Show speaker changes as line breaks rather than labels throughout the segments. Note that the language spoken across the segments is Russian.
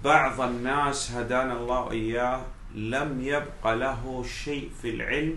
بعض الناس هدانا الله وإياه لم يبق له شيء في العلم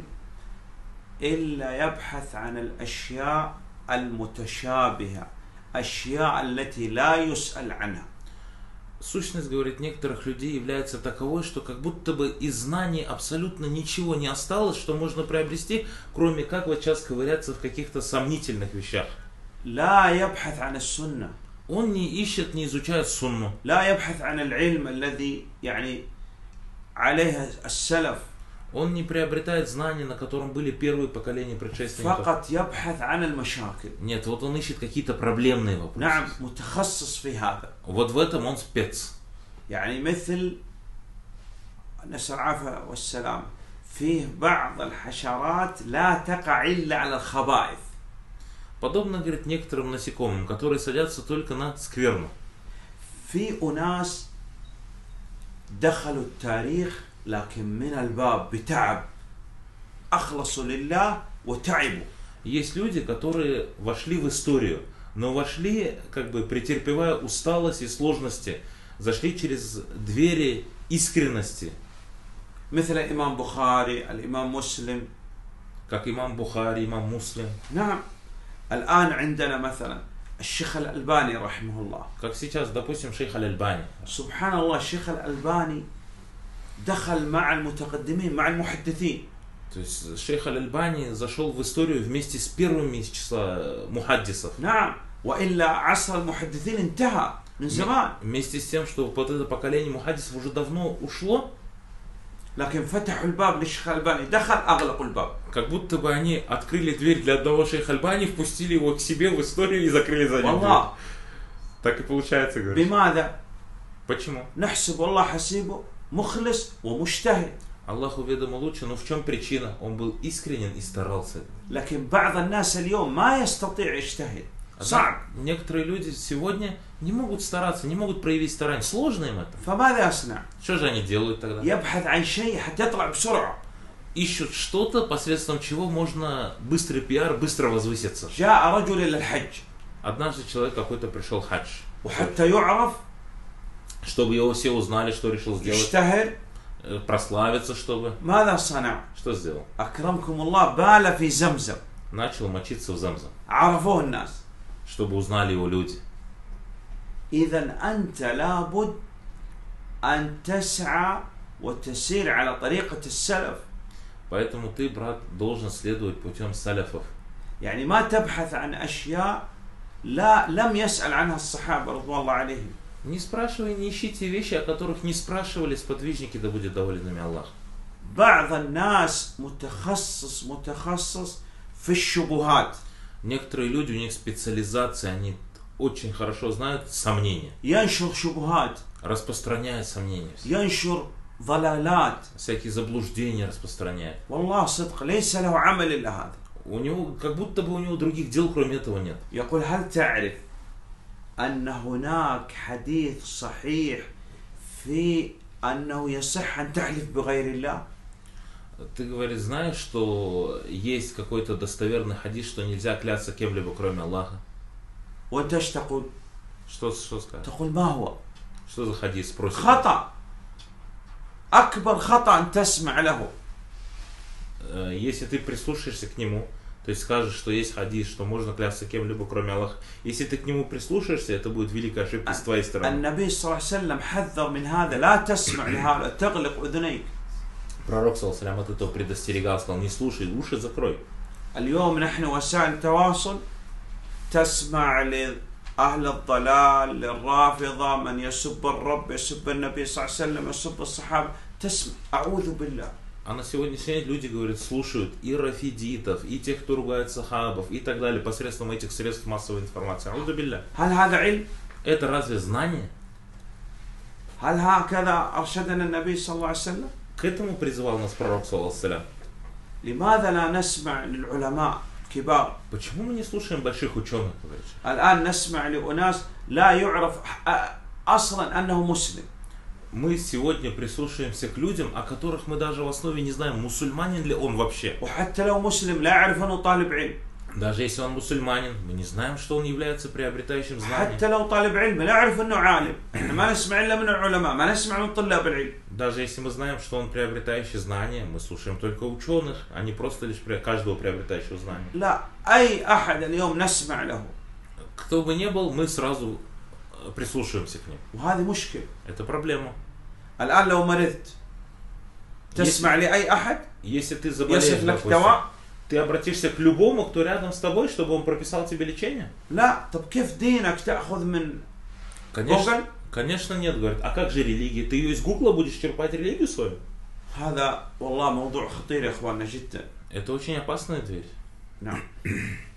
إلا يبحث عن الأشياء المتشابهة، أشياء التي لا يسأل عنها.
Сущность, говорит, некоторых людей является таковой, что как будто бы из знаний абсолютно ничего не осталось, что можно приобрести, кроме как вот сейчас ковыряться в каких-то сомнительных вещах.
لا يبحث عن السنة.
Он не ищет, не изучает сунну.
لا يبحث عن العلم الذي يعني عليه السلف.
Он не приобретает знания, на котором были первые поколения предшественников.
فقط يبحث عن المشاكل.
Нет, вот он ищет какие-то проблемные вопросы.
نعم متخصص في هذا.
Вот в этом он спец.
يعني مثل نسأل العافية والسلام فيه بعض الحشرات لا تقع إلا على الخبائث.
Подобно, говорит, некоторым насекомым, которые садятся только на скверну.
في أناس دخلوا التاريخ لكن من الباب بتعب أخلصوا لله وتعبوا.
Есть люди, которые вошли в историю, но вошли, как бы претерпевая усталость и сложности, зашли через двери искренности.
مثل الإمام بخاري، الإمام مسلم.
Как имам Бухари, имам Муслим.
نعم. الآن عندنا مثلا الشيخ الألباني رحمه الله.
Как сейчас, допустим, шейх Аль-Альбани.
سبحان الله الشيخ الألباني دخل مع المتقدمين مع المحدثين.
То есть шейх Аль-Альбани зашел в историю вместе с первыми из числа мухаддисов.
نعم. وإلا عصر المحدثين انتهى من زمان.
Вместе с тем, что вот это поколение мухаддисов уже давно ушло.
لكن فتحوا الباب للشيخ الألباني دخل أغلقوا الباب.
Как будто бы они открыли дверь для одного шейха Аль-Бани, впустили его к себе в историю и закрыли за ним дверь. Так и получается, говоришь.
بماذا؟
Почему?
نحسب والله حسيبه مخلص ومجتهد.
Аллаху ведомо лучше, но в чем причина? Он был искренен и старался.
لكن بعض الناس اليوم ما يستطيع يجتهد. صعب.
Некоторые люди сегодня не могут стараться, не могут проявить старание. Сложно им это.
فماذا يصنع؟
Что же они делают тогда?
يبحث عن شيء حتى يطلع بسرعة.
Ищут что-то, посредством чего можно быстрый пиар, быстро возвыситься.
جاء رجل إلى الحج.
Однажды человек какой-то пришел в хадж.
وحتى يعرف.
Чтобы его все узнали, что решил сделать.
يشتهر.
Прославиться, чтобы.
ماذا صنع؟
Что сделал?
أكرمكم الله بال في زمزم.
Начал мочиться в Замзам.
عرفوه الناس.
Чтобы узнали его люди.
إذا أنت لابد أن تسعى وتسير على طريقة السلف.
Поэтому ты, брат, должен следовать путем саляфов.
يعني ما تبحث عن أشياء لم يسأل عنها الصحابة رضوان الله عليهم.
Не спрашивай, не ищите вещи, о которых не спрашивали сподвижники, да будет доволен ими Аллах.
بعض الناس متخصص في الشبهات.
Некоторые люди, у них специализация, они очень хорошо знают сомнения.
ينشر شبهات.
Распространяют сомнения.
ينشر ضلالات.
Всякие заблуждения распространяют.
والله صدق ليس له عمل إلا هذا.
У него, как будто бы у него других дел, кроме этого, нет.
يقول هل تعرف أن هناك حديث صحيح في أنه يصح أن تحلف بغير الله؟
Ты, говоришь, знаешь, что есть какой-то достоверный хадис, что нельзя клясться кем-либо, кроме Аллаха?
وأنت إيش تقول؟
Что скажешь?
تقول ما هو؟
Что за хадис? Спросит.
خطأ. أكبر خطأ أن تسمع له.
Если ты прислушаешься к нему, то есть скажешь, что есть хадис, что можно клясться кем-либо, кроме Аллаха. Если ты к нему прислушаешься, это будет великая ошибка с твоей стороны.
النبي صلى الله عليه وسلم حذر من هذا لا تسمع لهذا تغلق أذنيك.
Пророк саллаллаху алейхи ва саллям от этого предостерегал, сказал: не слушай, уши закрой.
اليوم نحن وسائل التواصل تسمع لأهل الضلال للرافضة من يسب الرب يسب النبي صلى الله عليه وسلم يسب الصحابة تسمع أعوذ بالله.
А на сегодняшний день люди, говорят, слушают и рафидитов, и тех, кто ругает сахабов, и так далее, посредством этих средств массовой информации. Аузу билля.
هل هذا علم؟
Это разве знание?
هل هكذا أرشدنا النبي صلى الله عليه وسلم؟
К этому призывал нас пророк, саллаллаху алейхи ва саллям.
لماذا لا نسمع للعلماء كبار؟
Почему мы не слушаем больших ученых? Говоришь?
الآن نسمع لأناس لا يعرف أصلا أنه مسلم.
Мы сегодня прислушаемся к людям, о которых мы даже в основе не знаем, мусульманин ли он вообще.
وحتى لو مسلم لا يعرف أنه طالب علم.
Даже если он мусульманин, мы не знаем, что он является приобретающим знанием.
حتى لو طالب علم لا يعرف انه عالم، احنا ما نسمع الا من العلماء، ما نسمع من طلاب العلم.
Даже если мы знаем, что он приобретающий знания, мы слушаем только ученых, а не просто лишь каждого приобретающего знания.
لا، أي أحد اليوم نسمع له.
Кто бы ни был, мы сразу прислушиваемся к ним.
وهذه مشكلة.
Это проблема.
الآن لو مرضت تسمع لأي أحد
Если ты заболеешь,
يصف لك
допустим,
دواء؟
ты обратишься к любому, кто рядом с тобой, чтобы он прописал тебе лечение?
لا، طب كيف دينك تأخذ من
Конечно,
Google؟
конечно нет, говорит. А как же религия? Ты ее из Гугла будешь черпать религию свою?
هذا والله موضوع خطير يا إخواننا جدا.
Это очень опасная дверь.
نعم.